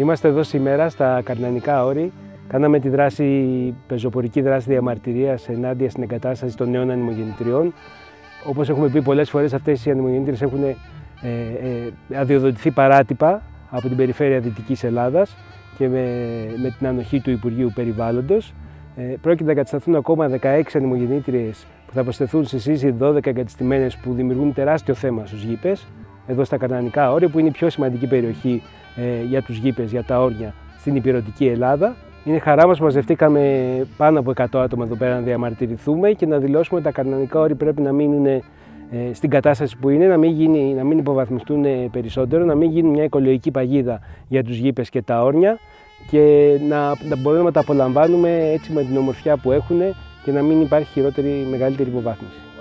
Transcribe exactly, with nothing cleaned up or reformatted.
Είμαστε εδώ σήμερα στα Καρνανικά Όρη. Κάναμε τη δράση, πεζοπορική δράση διαμαρτυρίας ενάντια στην εγκατάσταση των νέων ανεμογεννητριών. Όπως έχουμε πει πολλές φορές, αυτές οι ανεμογεννήτριες έχουν ε, ε, αδειοδοτηθεί παράτυπα από την περιφέρεια Δυτικής Ελλάδας και με, με την ανοχή του Υπουργείου Περιβάλλοντος. Ε, πρόκειται να εγκατασταθούν ακόμα δεκαέξι ανεμογεννήτριες που θα προσθεθούν στις ήδη δώδεκα εγκατεστημένες που δημιουργούν τεράστιο θέμα στους γήπες, εδώ στα Καρνανικά Όρια, που είναι η πιο σημαντική περιοχή ε, για τους γήπες, για τα όρνια στην ηπειρωτική Ελλάδα. Είναι χαρά μας που μαζευτήκαμε πάνω από εκατό άτομα εδώ πέρα να διαμαρτυρηθούμε και να δηλώσουμε ότι τα Καρνανικά Όρη πρέπει να μείνουν ε, στην κατάσταση που είναι, να μην, γίνει, να μην υποβαθμιστούν περισσότερο, να μην γίνουν μια οικολογική παγίδα για τους γήπες και τα όρνια και να, να μπορούμε να τα απολαμβάνουμε έτσι με την ομορφιά που έχουν και να μην υπάρχει χειρότερη, μεγαλύτερη υποβάθμιση.